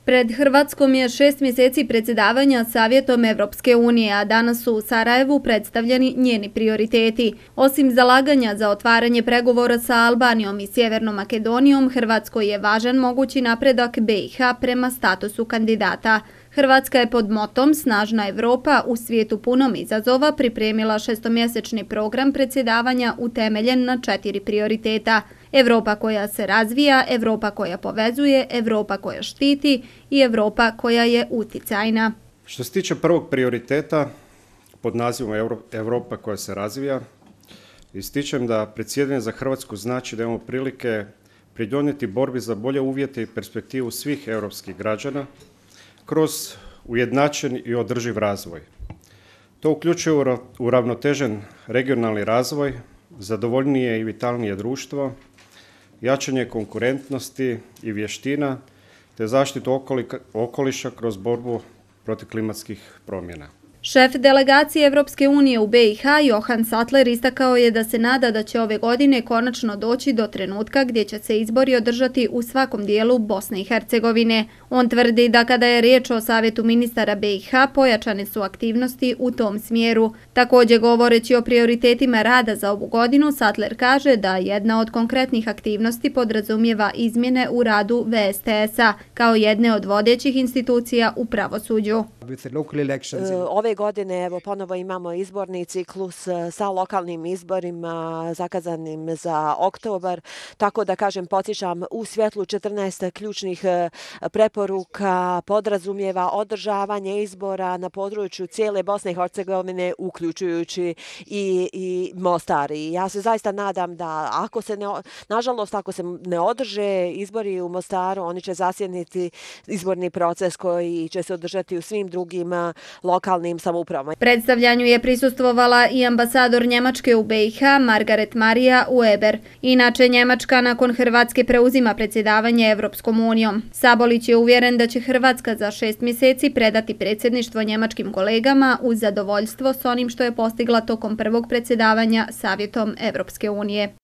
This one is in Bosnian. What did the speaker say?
Pred Hrvatskom je 6 mjeseci predsjedavanja Savjetom Evropske unije, a danas su u Sarajevu predstavljeni njeni prioriteti. Osim zalaganja za otvaranje pregovora sa Albanijom i Sjevernom Makedonijom, Hrvatskoj je važan mogući napredak BiH prema statusu kandidata. Hrvatska je pod motom Snažna Evropa u svijetu punom izazova pripremila šestomjesečni program predsjedavanja utemeljen na 4 prioriteta. Evropa koja se razvija, Evropa koja povezuje, Evropa koja štiti i Evropa koja je uticajna. Što se tiče prvog prioriteta pod nazivom Evropa koja se razvija, ističem da predsjedanje za Hrvatsku znači da imamo prilike pridonijeti borbi za bolje uvjete i perspektivu svih europskih građana kroz ujednačen i održiv razvoj. To uključuje uravnotežen regionalni razvoj, zadovoljnije i vitalnije društvo, jačanje konkurentnosti i vještina te zaštitu okoliša kroz borbu protiv klimatskih promjena. Šef delegacije Evropske unije u BiH Johan Sattler istakao je da se nada da će ove godine konačno doći do trenutka gdje će se izbori održati u svakom dijelu Bosne i Hercegovine. On tvrdi da kada je riječ o Savjetu ministara BiH pojačane su aktivnosti u tom smjeru. Također govoreći o prioritetima rada za ovu godinu, Sattler kaže da jedna od konkretnih aktivnosti podrazumijeva izmjene u radu VSTS-a kao jedne od vodećih institucija u pravosuđu. Ove godine ponovo imamo izborni ciklus sa lokalnim izborima zakazanim za oktobar, tako da podsjećam u svjetlu 14 ključnih preporuka podrazumijeva održavanje izbora na području cijele Bosne i Hercegovine, uključujući i Mostar. I ja se zaista nadam da ako se ne održe izbori u Mostaru, oni će zasjeniti izborni proces koji će se održati u svim drugim lokalnim samoupravama. Predstavljanju je prisustvovala i ambasador Njemačke u BiH Margaret Maria Weber. Inače, Njemačka nakon Hrvatske preuzima predsjedavanje Evropskom unijom. Sabolić je uvjeren da će Hrvatska za 6 mjeseci predati predsjedništvo njemačkim kolegama uz zadovoljstvo s onim što je postigla tokom prvog predsjedavanja Savjetom Evropske unije.